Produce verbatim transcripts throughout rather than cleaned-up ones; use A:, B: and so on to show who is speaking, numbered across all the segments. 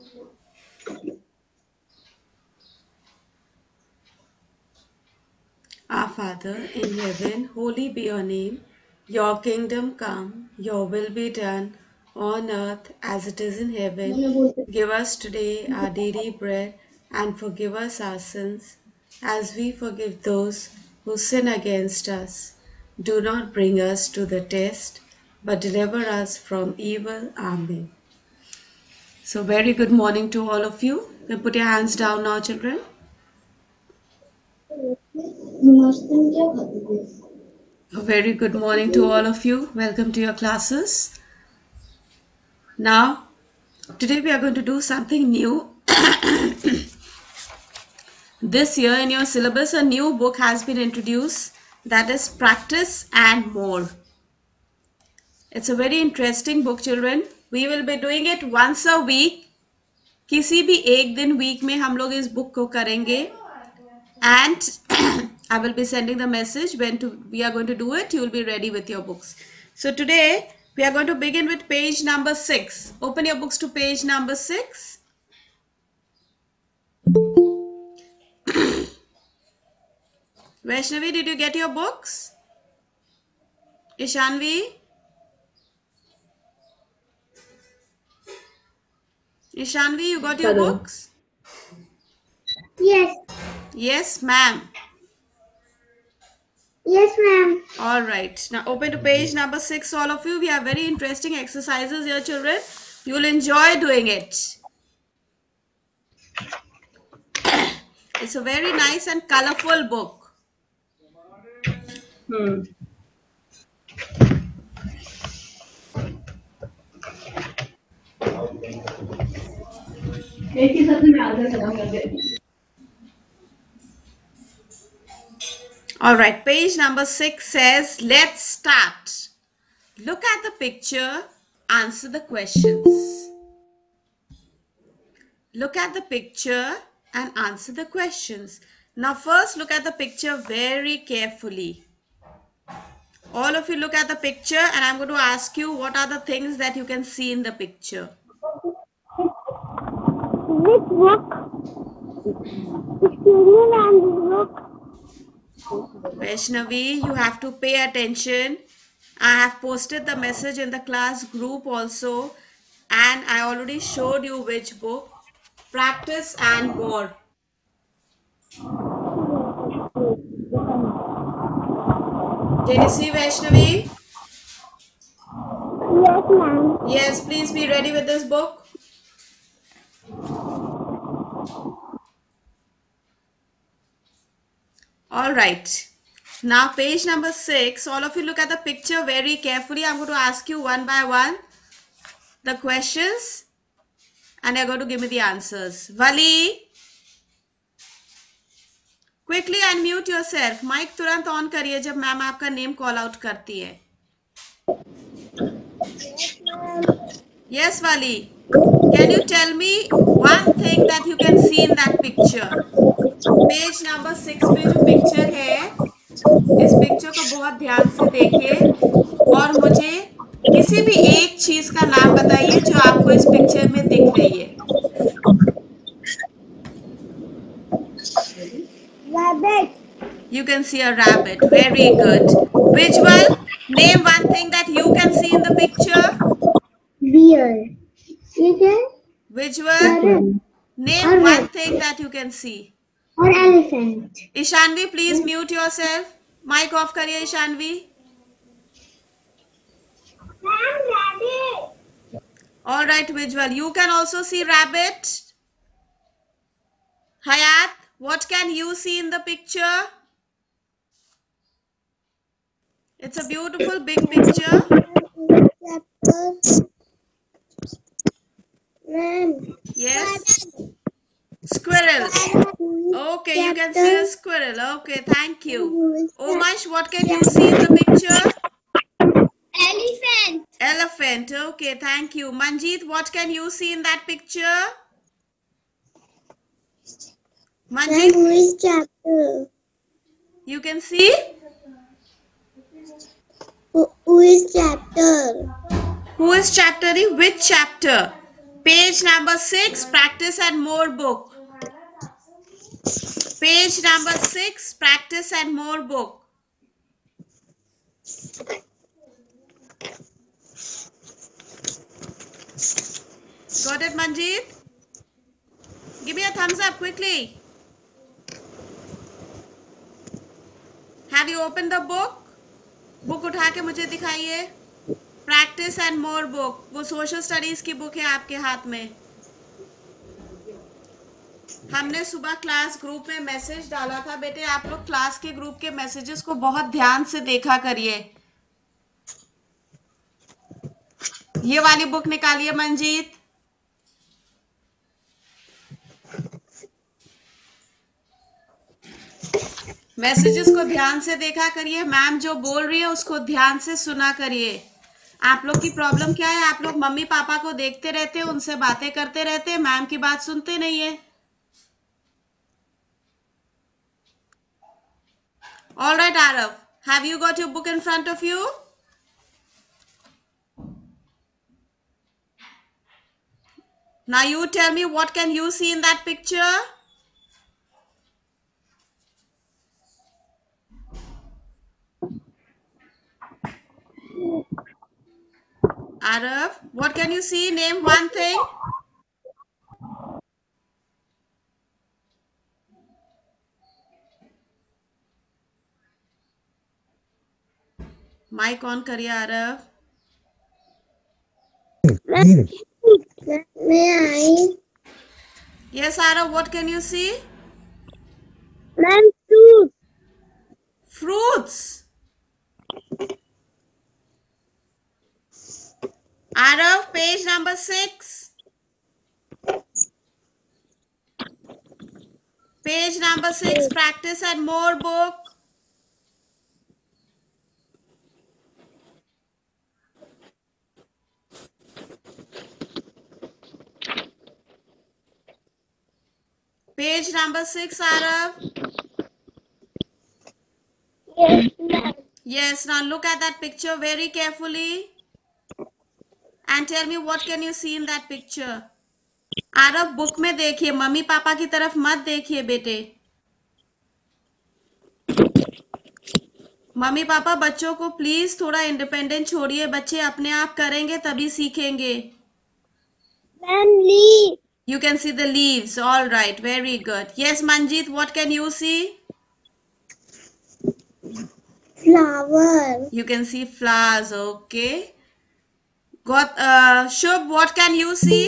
A: Our Father in heaven, holy be your name. Your kingdom come, your will be done on earth as it is in heaven. Give us today our daily bread and forgive us our sins as we forgive those who sin against us. Do not bring us to the test, but deliver us from evil. Amen. So, very good morning to all of you. Then put your hands down now, children. A very good morning to all of you. Welcome to your classes. Now, today we are going to do something new. This year in your syllabus, a new book has been introduced, that is Practice and More. It's a very interesting book, children. We will be doing it once a week. किसी भी एक दिन week में हम लोग इस book को करेंगे. And I will be sending the message when to, we are going to do it. You will be ready with your books. So today we are going to begin with page number six. Open your books to page number six. Vaishnavi, did you get your books? Ishanvi? Ishanvi, you got your
B: Hello.
A: books?
B: Yes.
A: Yes, ma'am.
B: Yes, ma'am.
A: All right. Now open to page number six, all of you. We have very interesting exercises here, children. You will enjoy doing it. It's a very nice and colorful book.
B: Hmm.
A: All right. Page number six says, let's start. Look at the picture. Answer the questions. Look at the picture and answer the questions. Now first look at the picture very carefully. All of you look at the picture and I'm going to ask you what are the things that you can see in the picture.
B: Which book? Studio and book.
A: Vaishnavi, you have to pay attention. I have posted the message in the class group also and I already showed you which book. Practice and More. Can you see Vaishnavi?
B: Yes, ma'am.
A: Yes, please be ready with this book. All right. Now page number six. All of you look at the picture very carefully. I'm going to ask you one by one the questions and you're going to give me the answers. Vali, quickly unmute yourself. Mic तुरंत on करिए जब ma'am आपका name call out करती है. Yes, Vali. Can you tell me one thing that you can see in that picture? Page number six पे जो picture है, इस पिक्चर को बहुत ध्यान से देखिए और मुझे किसी भी एक चीज का नाम बताइए जो आपको इस पिक्चर में दिख रही है.
B: Rabbit.
A: You can see a rabbit. Very good. Visual. Name one thing that you can see in the picture.
B: Bear. Chicken.
A: Visual. Name one thing that you can see.
B: Or elephant.
A: Ishanvi, please mute yourself. Mic off करिए Ishanvi.
B: Rabbit.
A: All right, visual. You can also see rabbit. Hayat, what can you see in the picture? It's a beautiful big picture.
B: Ma'am.
A: Yes. Squirrel. Okay, you can see a squirrel. Okay, thank you. Omash, what can you see in the picture?
B: Elephant.
A: Elephant. Okay, thank you. Manjeet, what can you see in that picture? Manjeet,
B: Who is chapter?
A: you can see?
B: Who, who is chapter?
A: Who is chapter? Which chapter? Page number six, practice and more book. Page number six, practice and more book. Got it, Manjeet? Give me a thumbs up quickly. Have you opened the book? Book उठा के मुझे दिखाइए. Practice and more book, वो social studies की book है आपके हाथ में. हमने सुबह क्लास ग्रुप में मैसेज डाला था. बेटे आप लोग क्लास के ग्रुप के मैसेजेस को बहुत ध्यान से देखा करिए. ये वाली बुक निकालिए मंजीत. मैसेजेस को ध्यान से देखा करिए. मैम जो बोल रही है उसको ध्यान से सुना करिए. आप लोग की प्रॉब्लम क्या है? आप लोग मम्मी पापा को देखते रहते हैं, उनसे बातें करते रहते हैं, मैम की बात सुनते नहीं है. All right, Arav, have you got your book in front of you? Now you tell me, what can you see in that picture? Arav, what can you see? Name one thing. Mic on करिए Aarav.
B: May I?
A: Yes, Arav, what can you see?
B: Ma'am, fruit.
A: Fruits. Arav, page number six. Page number six, practice and more book. Page number six, Arav.
B: Yes, ma'am.
A: Yes, now look at that picture very carefully and tell me what can you see in that picture. Aarav book में देखिए, mummy papa की तरफ मत देखिए बेटे. Mummy papa बच्चों को please थोड़ा इंडिपेंडेंट छोड़िए. बच्चे अपने आप करेंगे तभी सीखेंगे.
B: Ma'am, leaf.
A: You can see the leaves. All right, very good. Yes, Manjeet, what can you see?
B: Flower.
A: You can see flowers. Okay. Got uh, Shubh, what can you see?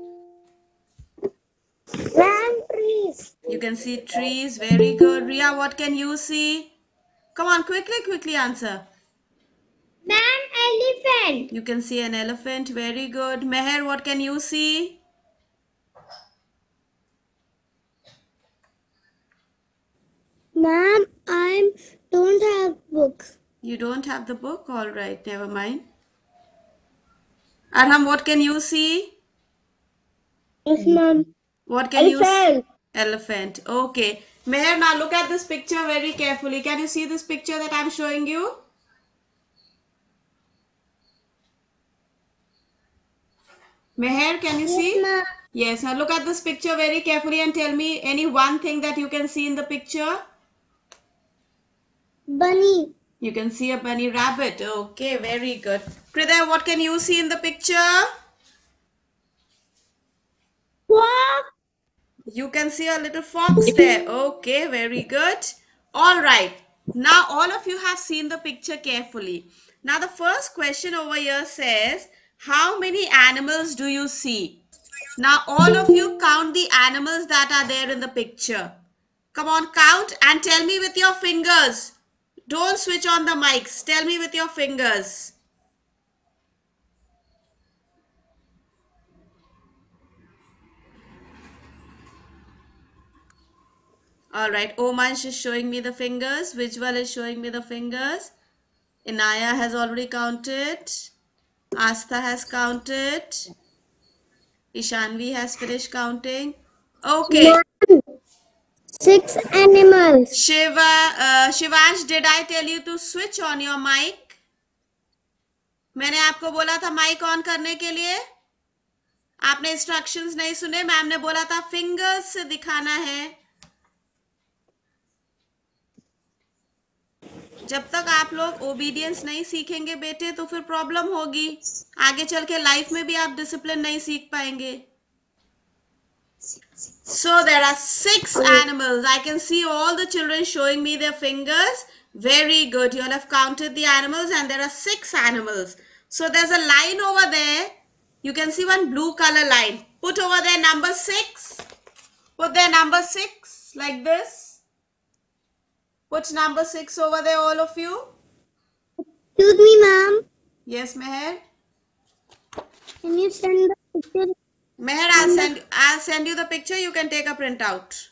B: Ma'am, trees.
A: You can see trees. Very good. Ria, what can you see? Come on, quickly, quickly answer.
B: Ma'am, elephant.
A: You can see an elephant. Very good. Meher, what can you see?
B: Ma'am, I don't have book.
A: You don't have the book? All right, never mind. Arham, what can you see?
B: Yes, ma'am.
A: What can you see?
B: Elephant.
A: Elephant. Okay. Meher, now look at this picture very carefully. Can you see this picture that I'm showing you? Meher, can you
B: Yes,
A: see?
B: ma'am.
A: Yes. Now look at this picture very carefully and tell me any one thing that you can see in the picture.
B: Bunny.
A: You can see a bunny rabbit. Okay, very good. Kriday, what can you see in the picture?
B: What?
A: You can see a little fox there. Okay, very good. All right. Now all of you have seen the picture carefully. Now the first question over here says, how many animals do you see? Now all of you count the animals that are there in the picture. Come on, count and tell me with your fingers. Don't switch on the mics. Tell me with your fingers. All right, Omansh is showing me the fingers. Vijwal is showing me the fingers. Inaya has already counted. Astha has counted. Ishanvi has finished counting. Okay.
B: Ma'am, six animals.
A: Shiva, uh, Shivansh, did I tell you to switch on your mic? मैंने आपको बोला था mic on करने के लिए. आपने instructions नहीं सुने, मैम ने बोला था फिंगर्स से दिखाना है। जब तक आप लोग ओबीडियंस नहीं सीखेंगे बेटे तो फिर प्रॉब्लम होगी, आगे चल के लाइफ में भी आप डिसिप्लिन नहीं सीख पाएंगे। So there are six animals. I can see all the children showing me their fingers. Very good. You all have counted the animals and there are six animals. So there's a line over there. You can see one blue color line. Put over there number six. Put there number six like this. Put number six over there, all of you.
B: Excuse me, ma'am.
A: Yes, Meher.
B: Can you send the picture?
A: Meher, I'll send, I'll send you the picture. You can take a printout.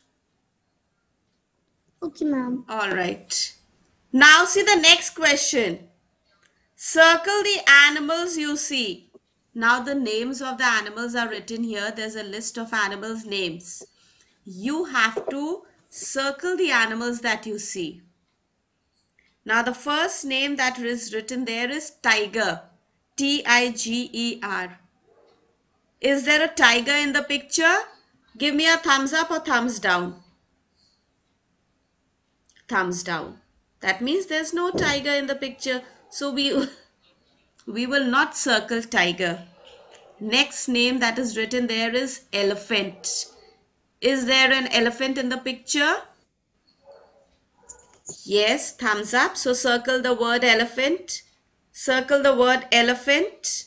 B: Okay, ma'am.
A: All right. Now see the next question. Circle the animals you see. Now the names of the animals are written here. There's a list of animals' names. You have to circle the animals that you see. Now the first name that is written there is tiger. T I G E R. Is there a tiger in the picture? Give me a thumbs up or thumbs down. Thumbs down. That means there's no tiger in the picture. So we, we will not circle tiger. Next name that is written there is elephant. Is there an elephant in the picture? Yes, thumbs up. So circle the word elephant. Circle the word elephant.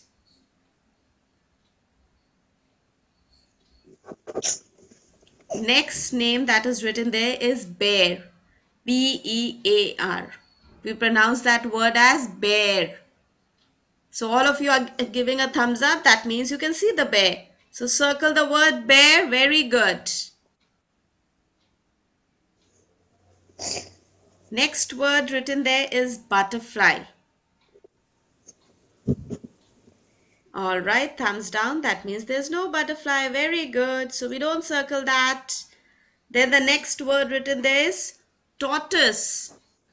A: Next name that is written there is bear. B E A R. We pronounce that word as bear. So all of you are giving a thumbs up. That means you can see the bear. So circle the word bear. Very good. Next word written there is butterfly. All right, thumbs down. That means there's no butterfly. Very good. So we don't circle that. Then the next word written there is tortoise.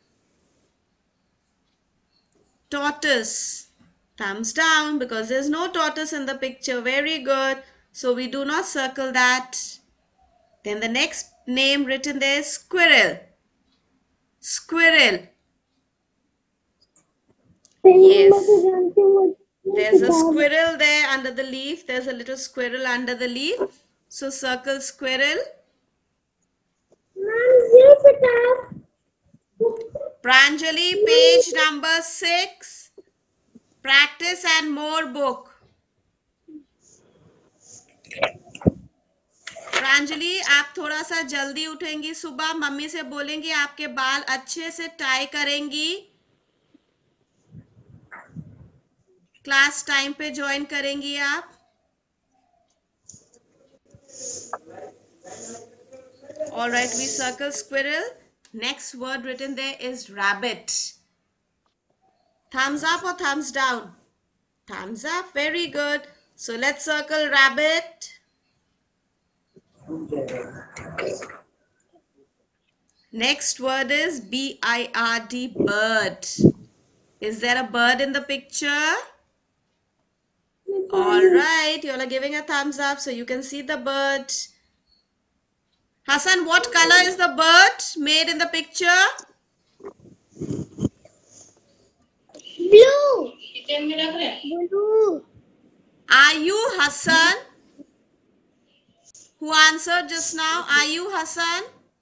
A: Tortoise. Thumbs down because there's no tortoise in the picture. Very good. So we do not circle that. Then the next name written there is squirrel. Squirrel. Yes. There's a squirrel there under the leaf. There's a little squirrel under the leaf. So circle squirrel. Pranjali, page number six. Practice and more book. Pranjali, आप थोड़ा सा जल्दी उठेंगी सुबह, mummy से बोलेंगी आपके बाल अच्छे से टाई करेंगी, क्लास टाइम पे ज्वाइन करेंगी आप. All right, we circle squirrel. Next word written there is rabbit. Thumbs up or thumbs down? Thumbs up. Very good. So let's circle rabbit. Next word is B I R D, bird. Is there a bird in the picture? All right, you all are giving a thumbs up so you can see the bird. Hassan, what color is the bird made in the picture?
B: Blue. Blue.
A: Are you Hassan? Who answered just now? Are you Hassan?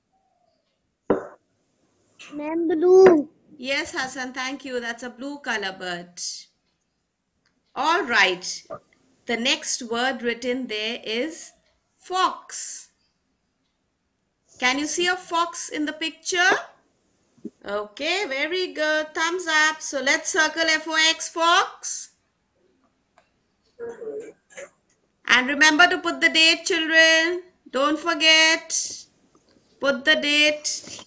B: Ma'am, blue.
A: Yes, Hassan, thank you. That's a blue color bird. All right. The next word written there is fox. Can you see a fox in the picture? Okay, very good. Thumbs up. So let's circle F O X, fox. And remember to put the date, children. Don't forget. Put the date.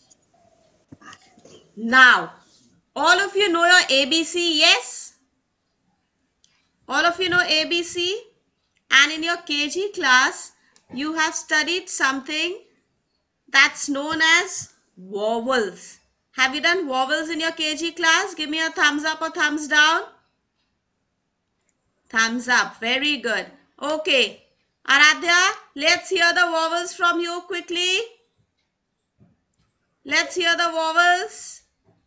A: Now, all of you know your A B C, yes? All of you know A B C? And in your K G class, you have studied something that's known as vowels. Have you done vowels in your K G class? Give me a thumbs up or thumbs down. Thumbs up. Very good. Okay. Aradhya, let's hear the vowels from you quickly. Let's hear the vowels.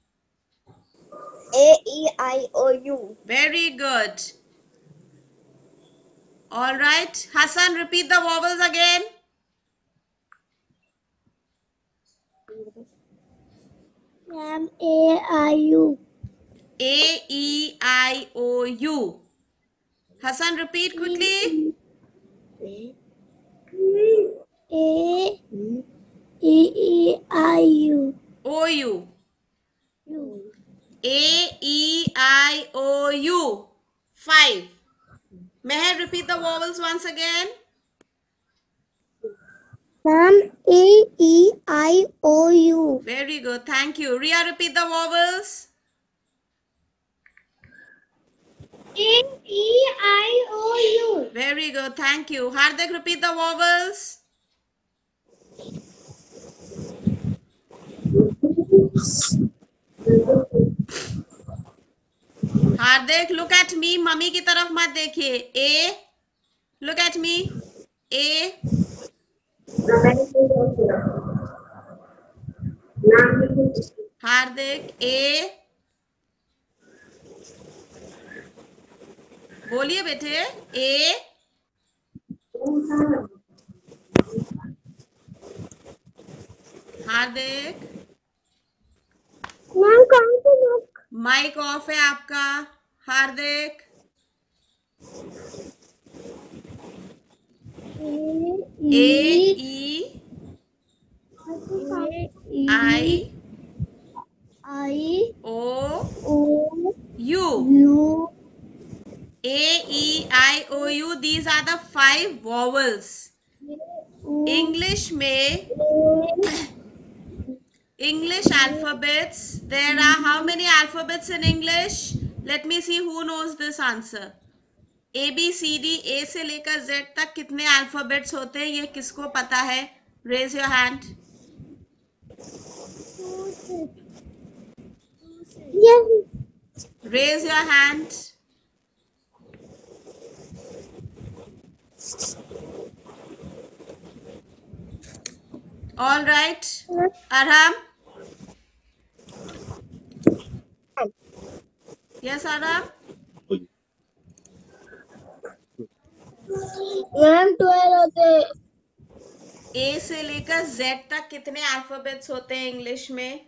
B: A, E, I, O, U.
A: Very good. All right. Hassan, repeat the vowels again.
B: Ma'am, A, I, U.
A: A, E, I, O, U. Hassan, repeat quickly.
B: A, E, E, I, U.
A: O, U.
B: U.
A: A, E, I, O, U. Five. Meher, repeat the vowels once again.
B: Ma'am, A, E, I, O, U.
A: Very good. Thank you. Ria, repeat the vowels.
B: A, E, I, O, U.
A: Very good. Thank you. Hardik, repeat the vowels. Hardik, look at me. Mummy की तरफ मत देखिए. A, look at me. A. Hardik, A. बोलिए बेटे. A. Hardik,
B: ma'am कौन सी book?
A: Mic off है आपका. हार्दिक. A, E, I,
B: I,
A: O,
B: O,
A: U.
B: U.
A: A, E, I, O, U. These are the five vowels. English में English alphabets. There are how many alphabets in English? Let me see who knows this answer. A B C D, A से लेकर Z तक कितने alphabets होते हैं, ये किसको पता है? Raise your hand.
B: Yes.
A: Raise your hand. All right. Arham. Yes, Arham.
B: Ma'am twelve होते.
A: A से लेकर Z तक कितने अल्फाबेट्स होते हैं इंग्लिश में?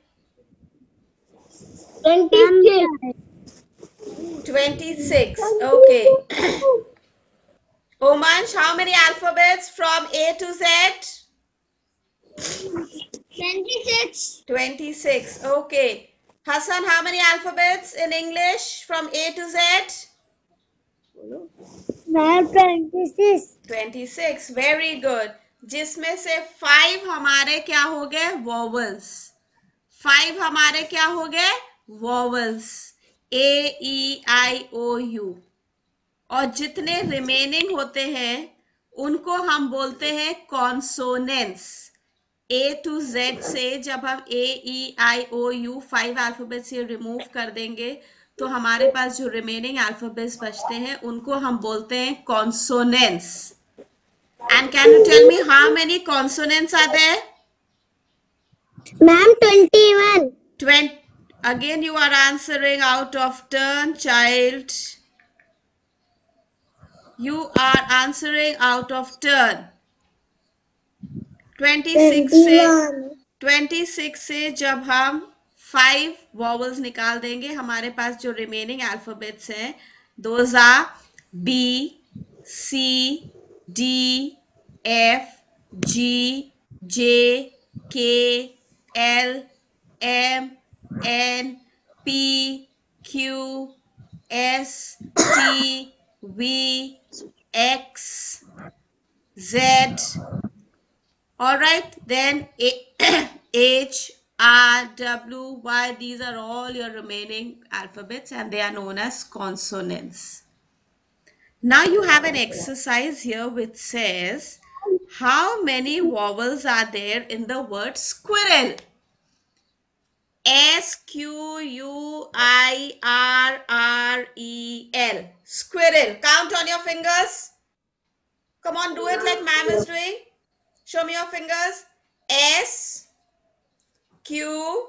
A: twenty-six. Okay. Omansh, how many alphabets from A to Z?
B: twenty-six.
A: twenty-six. Okay. Hassan, how many alphabets in English from A to Z?
B: Ma'am twenty-six.
A: twenty-six. Very good. जिसमें से five हमारे क्या हो गए? Vowels. Five हमारे क्या हो गए? Vowels. A, E, I, O, U. और जितने रिमेनिंग होते हैं उनको हम बोलते हैं कॉन्सोनेंट्स. ए टू जेड से जब हम A E I O U five alphabet से रिमूव कर देंगे तो हमारे पास जो रिमेनिंग अल्फाबेट्स बचते हैं उनको हम बोलते हैं consonants. And can you tell me how many consonants are there?
B: Ma'am twenty-one.
A: twenty. Again you are answering out of turn, child. You are answering out of turn. twenty-six से twenty-six से जब हम five vowels निकाल देंगे हमारे पास जो remaining alphabets हैं those are B, C, D, F, G, J, K, L, M, N, P, Q, S, T, V, X, Z. All right, then A, H, R, W, Y, these are all your remaining alphabets and they are known as consonants. Now you have an exercise here which says, how many vowels are there in the word squirrel? S Q U I R R E L. Squirrel. Count on your fingers. Come on, do it like ma'am is doing. Show me your fingers. S, Q,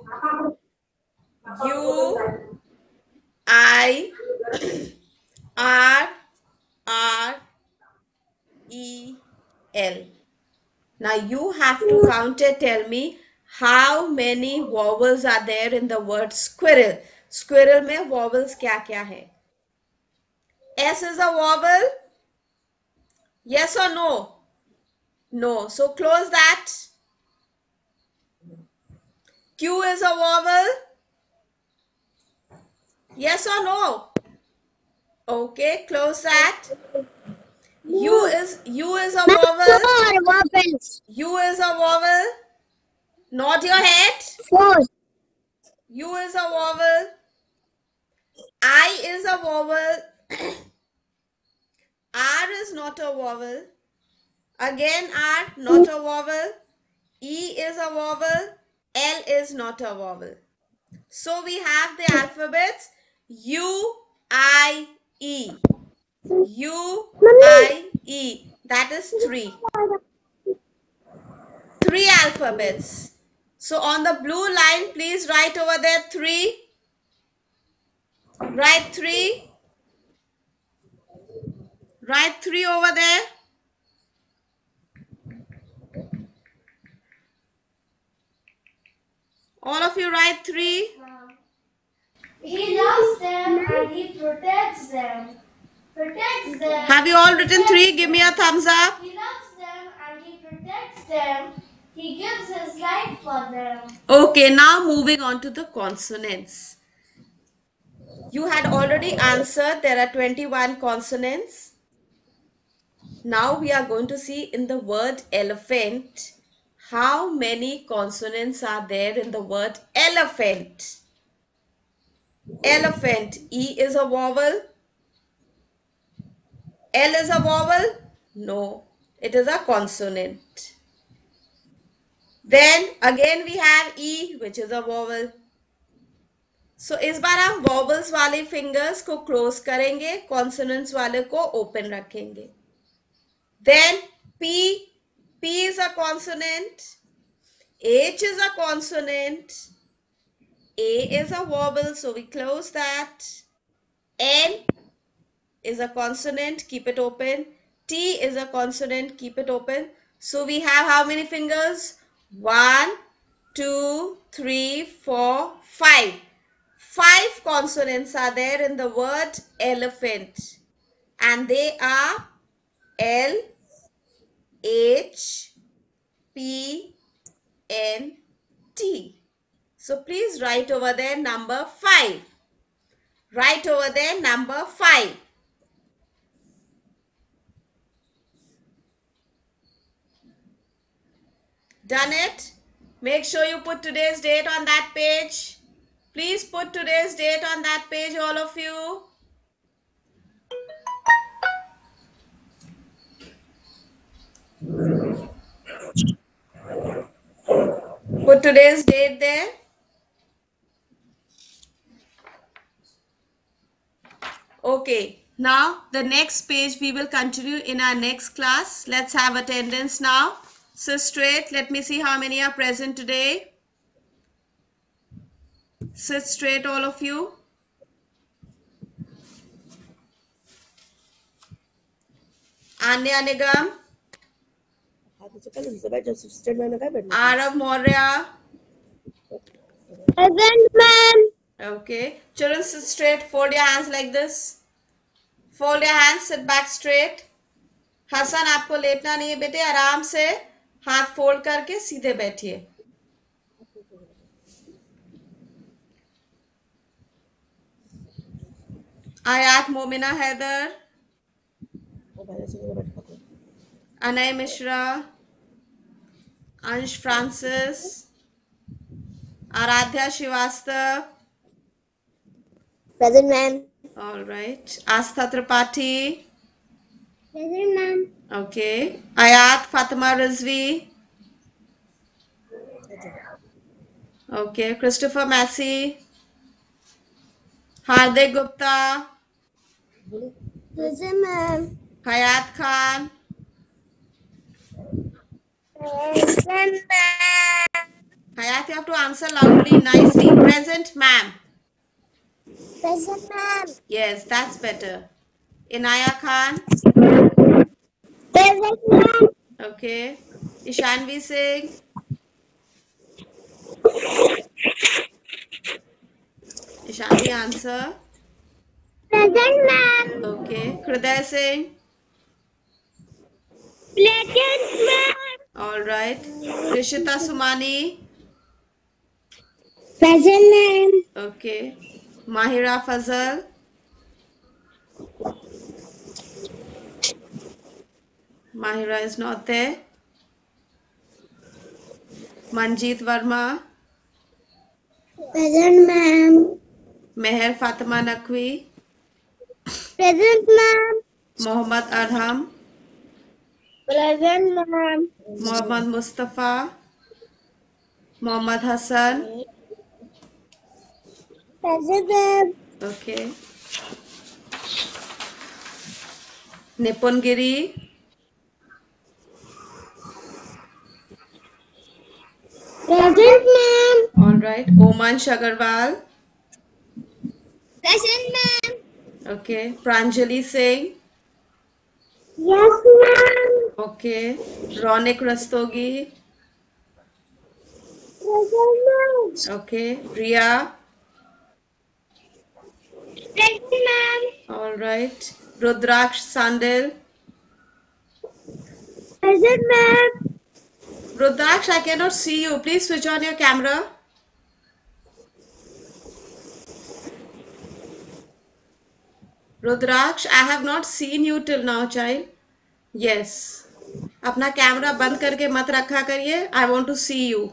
A: U, I, R, R, E, L. Now you have to count it. Tell me how many vowels are there in the word squirrel. Squirrel में vowels क्या क्या है? S is a vowel. Yes or no? No. So close that. Q is a vowel. Yes or no? Okay, close that. U is U is a vowel.
B: Four vowels.
A: U is a vowel. Nod your head.
B: Four.
A: U is a vowel. I is a vowel. R is not a vowel. Again R, not a vowel. E is a vowel. L is not a vowel. So we have the alphabets U, I, E. U, I, E. That is three. Three alphabets. So on the blue line, please write over there three. Write three. Write three over there. All of you write three.
C: He loves them and he protects them. Protects them.
A: Have you all written three? Give me a thumbs up.
C: He loves them and he protects them. He gives his life for them.
A: Okay, now moving on to the consonants. You had already answered there are twenty-one consonants. Now we are going to see in the word elephant how many consonants are there in the word elephant. Elephant. E is a vowel. L is a vowel? No, it is a consonant. Then again we have E, which is a vowel. So इस बार हम vowels वाले fingers को close करेंगे, consonants वाले को open रखेंगे. Then P, P is a consonant. H is a consonant. A is a vowel, so we close that. N is a consonant, keep it open. T is a consonant, keep it open. So we have how many fingers? One, two, three, four, five. Five consonants are there in the word elephant. And they are L, H, P, N, T. So please write over there number five. Write over there number five. Done it? Make sure you put today's date on that page. Please put today's date on that page, all of you. Put today's date there. Okay, now the next page we will continue in our next class. Let's have attendance now. So straight, let me see how many are present today. Sit straight, all of you. Anya Nigam. Arav Maurya.
B: Present, ma'am.
A: Okay. Children, sit straight. Fold your hands like this. Fold your hands. Sit back straight. Hasan आपको लेटना नहीं है बेटे, आराम से हाथ fold करके सीधे बैठिए. आयात Momina Haider, Anay Mishra, Ansh Francis, Aaradhya Shrivastava.
B: Present, ma'am.
A: All right. Astha Tripathi.
B: Present, ma'am.
A: Okay. Ayat Fatima Rizvi. Okay. Christopher Massey. Hardik Gupta.
B: Present, ma'am.
A: Hayat Khan.
B: Present, ma'am.
A: Hayat, you have to answer loudly, nicely. Present, ma'am.
B: Present, ma'am.
A: Yes, that's better. Inaya Khan.
B: Present, ma'am.
A: Okay. Ishanvi Singh. Ishanvi, answer.
B: Present, ma'am.
A: Okay. Hriday Singh.
B: Present, ma'am.
A: All right. Rishita Sumani.
B: Present, ma'am.
A: Okay. Mahira Fazal. Mahira is not there. Manjeet Verma.
B: Present, ma'am.
A: Meher Fatima Naqvi.
B: Present, ma'am.
A: Mohammad Arham.
B: Present, ma'am.
A: Mohammad Mustafa. Mohammad Hassan.
B: Present, ma'am.
A: Okay. Nipun Giri.
B: Present, ma'am.
A: All right. Oman Shagarwal.
B: Present, ma'am.
A: Okay. Pranjali Singh.
B: Yes, ma'am.
A: Okay. Ronik Rastogi.
B: Present, ma'am.
A: Okay. Ria.
B: Present, ma'am.
A: All right. Rudraksh Sandil.
B: Present, ma'am.
A: Rudraksh, I cannot see you. Please switch on your camera. Rudraksh, I have not seen you till now, child. Yes. अपना camera बंद करके मत रखा करिए. I want to see you.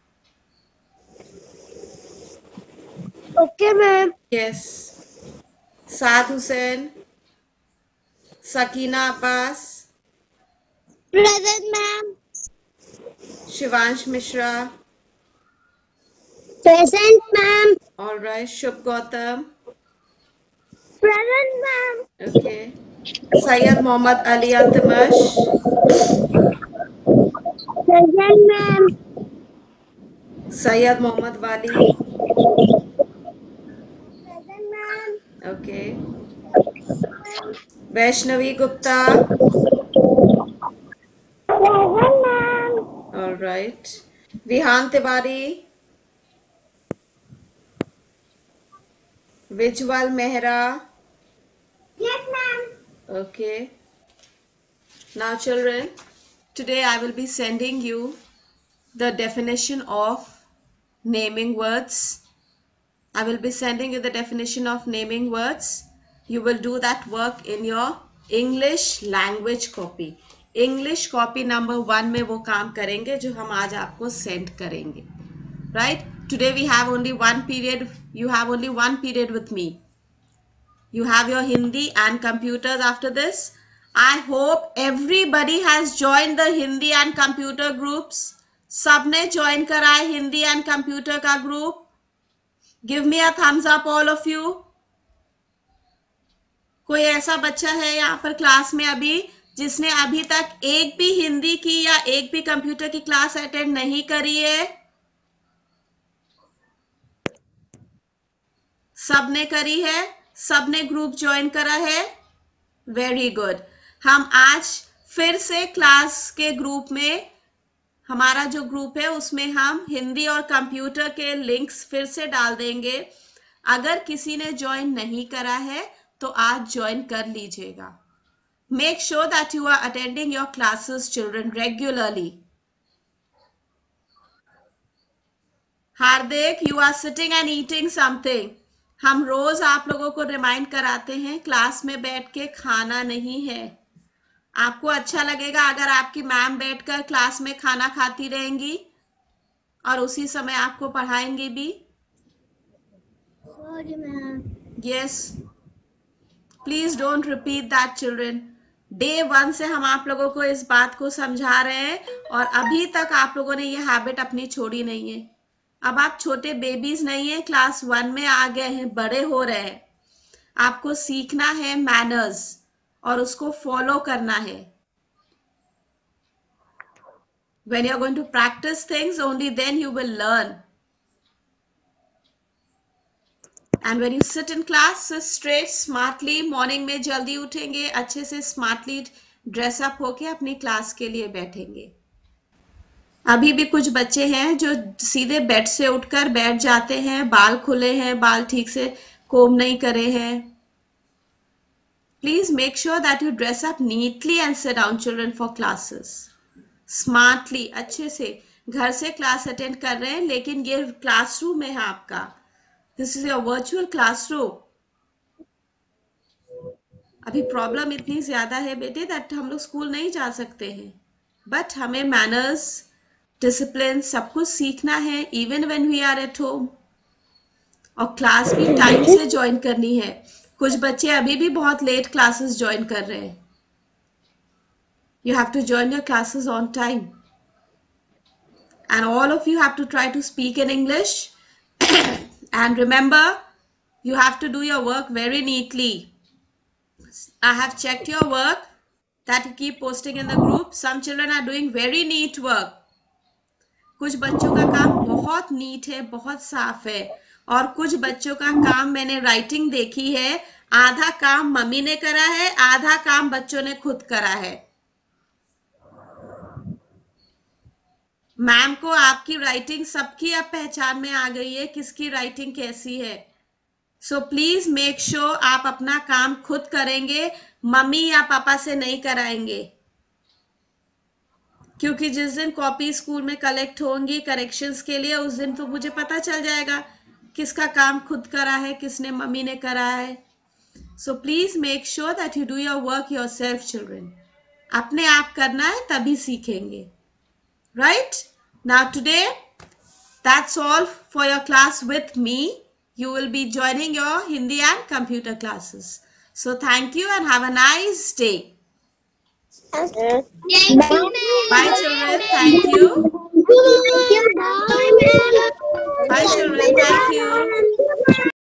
B: Okay, ma'am.
A: Yes. Saad Hussain. Sakina Abbas.
B: Present, ma'am.
A: Shivansh Mishra.
B: Present, ma'am.
A: All right. Shubh Gautam.
B: Present, ma'am.
A: Okay. Syed Mohammad Ali Altamash.
B: Present, ma'am.
A: Syed Mohammad Wali.
B: Present, ma'am.
A: Okay. Vaishnavi Gupta.
B: Present, ma'am.
A: All right. Vihan Tiwari. Vijwal Mehra.
B: Yes, ma'am.
A: Okay. Now, children, today I will be sending you the definition of naming words. I will be sending you the definition of naming words. You will do that work in your English language copy. English copy number one में वो काम करेंगे जो हम आज आपको send करेंगे. Right? Today we have only one period. You have only one period with me. You have your Hindi and computers after this. I hope everybody has joined the Hindi and computer groups. सबने join करा है Hindi and computer का group. Give me a thumbs up, all of you. कोई ऐसा बच्चा है यहाँ पर क्लास में अभी जिसने अभी तक एक भी हिंदी की या एक भी कंप्यूटर की क्लास अटेंड नहीं करी है? सबने करी है, सबने ग्रुप ज्वाइन करा है. Very good. हम आज फिर से क्लास के ग्रुप में, हमारा जो ग्रुप है उसमें हम हिंदी और कंप्यूटर के लिंक्स फिर से डाल देंगे. अगर किसी ने ज्वाइन नहीं करा है तो आज ज्वाइन कर लीजिएगा. Make sure that you are attending your classes children regularly. Hardik, you are sitting and eating something. हम रोज आप लोगों को रिमाइंड कराते हैं क्लास में बैठ के खाना नहीं है. आपको अच्छा लगेगा अगर आपकी मैम बैठकर क्लास में खाना खाती रहेंगी और उसी समय आपको पढ़ाएंगे भी?
B: Sorry, ma'am.
A: Yes, please don't repeat that children. Day one से हम आप लोगों को इस बात को समझा रहे हैं और अभी तक आप लोगों ने ये हैबिट अपनी छोड़ी नहीं है. अब आप छोटे बेबीज नहीं है, क्लास वन में आ गए हैं, बड़े हो रहे हैं. आपको सीखना है मैनर्स, और उसको फॉलो करना है. When you're going to practice things, only then you will learn. And when you sit in class, sit straight, smartly. Morning में जल्दी उठेंगे, अच्छे से smartly dress up होके अपनी क्लास के लिए बैठेंगे. अभी भी कुछ बच्चे हैं जो सीधे बेड से उठकर बैठ जाते हैं, बाल खुले हैं, बाल ठीक से कोम नहीं करे हैं. Please make sure that you dress up neatly and sit down, children, for classes. Smartly, अच्छे से. घर से क्लास अटेंड कर रहे हैं, लेकिन ये क्लासरूम है आपका. This is your virtual classroom. अभी प्रॉब्लम इतनी ज्यादा है बेटे दैट हम लोग स्कूल नहीं जा सकते हैं, बट हमें मैनर्स, डिसिप्लिन सब कुछ सीखना है even when we are at home. और क्लास भी टाइम से ज्वाइन करनी है. कुछ बच्चे अभी भी बहुत लेट क्लासेस ज्वाइन कर रहे हैं. You have to join your classes on time. And all of you have to try to speak in English. And remember, you have to do your work very neatly. I have checked your work that you keep posting in the group. Some children are doing very neat work. कुछ बच्चों का काम बहुत NEET है, बहुत साफ है. और कुछ बच्चों का काम मैंने राइटिंग देखी है, आधा काम मम्मी ने करा है, आधा काम बच्चों ने खुद करा है. मैम को आपकी राइटिंग सबकी अब पहचान में आ गई है, किसकी राइटिंग कैसी है. सो प्लीज मेक श्योर आप अपना काम खुद करेंगे, मम्मी या पापा से नहीं कराएंगे. क्योंकि जिस दिन कॉपी स्कूल में कलेक्ट होंगी करेक्शंस के लिए, उस दिन तो मुझे पता चल जाएगा किसका काम खुद करा है, किसने मम्मी ने करा है. So please make sure that you do your work yourself children. अपने आप करना है, तभी सीखेंगे. Right? Now today, that's all for your class with me. You will be joining your Hindi and computer classes. So thank you and have a nice day.
B: Thank you,
A: Bye children. Thank you. Bye children. Thank you.